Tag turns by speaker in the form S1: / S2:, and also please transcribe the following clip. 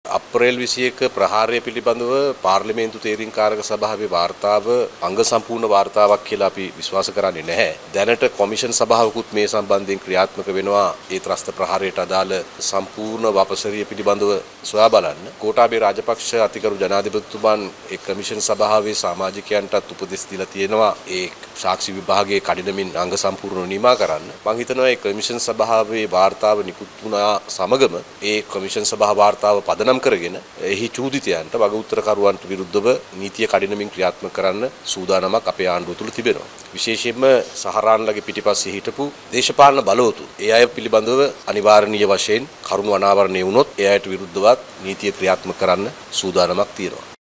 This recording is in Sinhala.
S1: අප්‍රේල් 21 ප්‍රහාරය පිළිබඳව පාර්ලිමේන්තු තේරීම්කාරක සභාවේ වාර්තාව අංග සම්පූර්ණ වාර්තාවක් කියලා අපි විශ්වාස කරන්නේ නැහැ. දැනට කොමිෂන් සභාවකුත් මේ සම්බන්ධයෙන් ක්‍රියාත්මක වෙනවා. ඒ ත්‍රස්ත ප්‍රහාරයට අදාළ සම්පූර්ණ වපසරිය පිළිබඳව සොයා බලන්න. ගෝඨාභය රාජපක්ෂ අතිගරු ජනාධිපතිතුමන් ඒ කොමිෂන් සභාවේ සමාජිකයන්ටත් උපදෙස් දීලා තියෙනවා. ඒ සාක්ෂි විභාගයේ කඩිනමින් අංග සම්පූර්ණ නිමා කරන්න. මම හිතනවා මේ කොමිෂන් සභාවේ වාර්තාව නිකුත් වුණා සමගම ඒ කොමිෂන් සභාව වාර්තාව පදනම් කරගෙන එහි චූදිතයන්ට වග උත්තරකරුවන්ට විරුද්ධව නීතිය කඩිනමින් ක්‍රියාත්මක කරන්න සූදානමක් අපේ ආණ්ඩුව තුල තිබෙනවා. විශේෂයෙන්ම සහරාන්ලගේ පිටිපස්සේ හිටපු දේශපාලන බලවතු ඒ අය පිළිබඳව අනිවාර්යනීය වශයෙන් කරුණු අනාවරණය වුණොත් ඒ අයට විරුද්ධවත් නීතිය ක්‍රියාත්මක කරන්න සූදානමක් තියෙනවා.